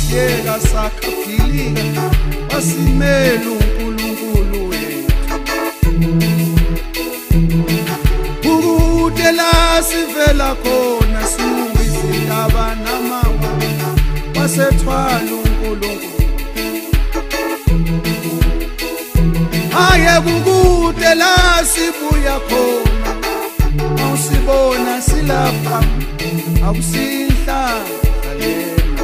wasiyeka sakhaphilika wasimela uNkulunkulu wethu ukude la sivela khona singizindaba namawa wasethwala uNkulunkulu aye kukude la sibuya khona awusibona silapha akusinhlanga lena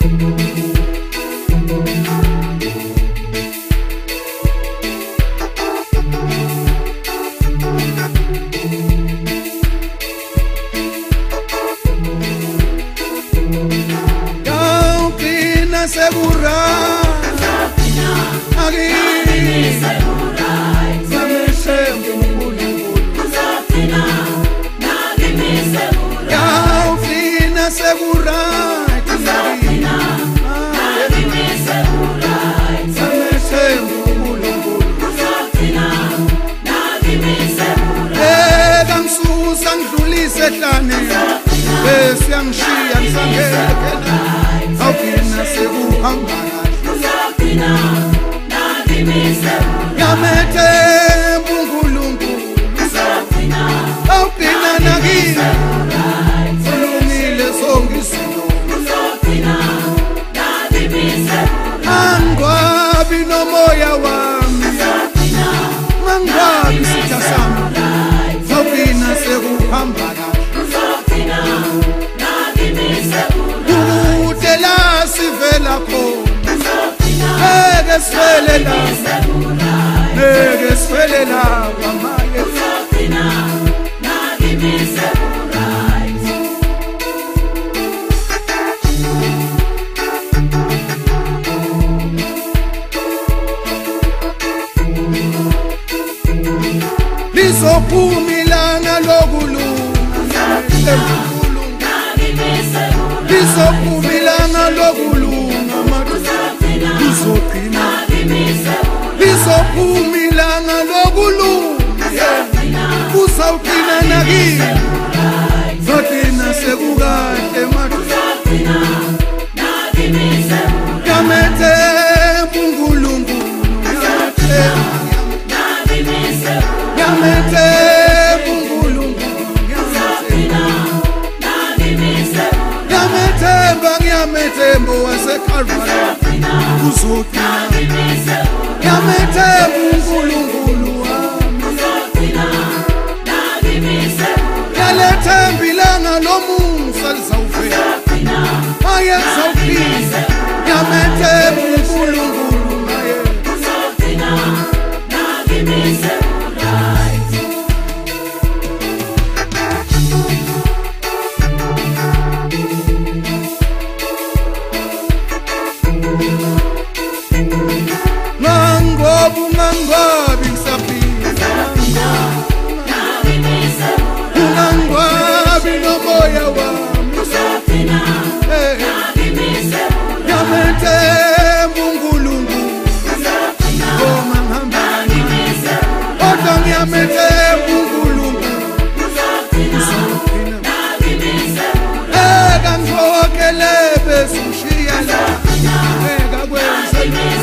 Yawqina segura Siyangishaya ngisangena awuphina sekuhamba kahle yamethe uNkulunkulu awuphina nakini ulungile songisino angwabi nomoya wami angwabi sitha sami awuphina sekuhamba kahle sivela khona ngeke sifele la mamaye lizophumilanga lokulunga lizophumilanga lokulunga lizophumilanga lokulunga uzawuqina nakini zothina sekukahle yamethe uNkulunkulu yamethe Yametembo waseKalvari uzoqina yametembo uNkulunkulu wami yalethembilanga lomusa lizawuvela aye zawuqina yametembo uNkulunkulu naye uzoqina nakimise Unangwabi ngisaphinda unangwabi nomoya wami yamethe uNkulunkulu ngoma ngihamba kodwa ngiyamethe uNkulunkulu kangivokele bezishiya la ekakwenza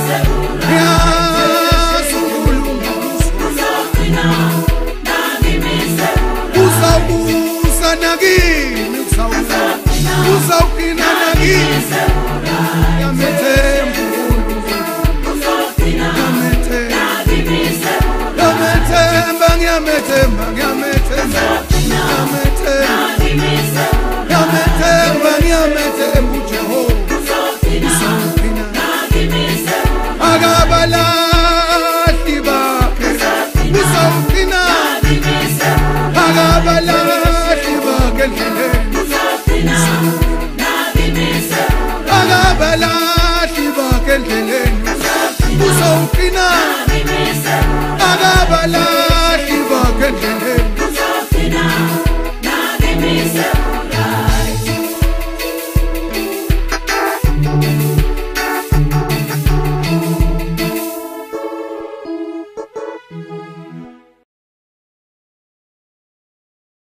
uzawubusa nakini uzawuqina nakini yamethe yamethe ngiyamethemba uJehova uzawuqina akabalahli bakhe uzawuqina akabalahli bakhe endleleni akabalahli bakhe endleleni uzawuqina akabalahli bakhe endleleni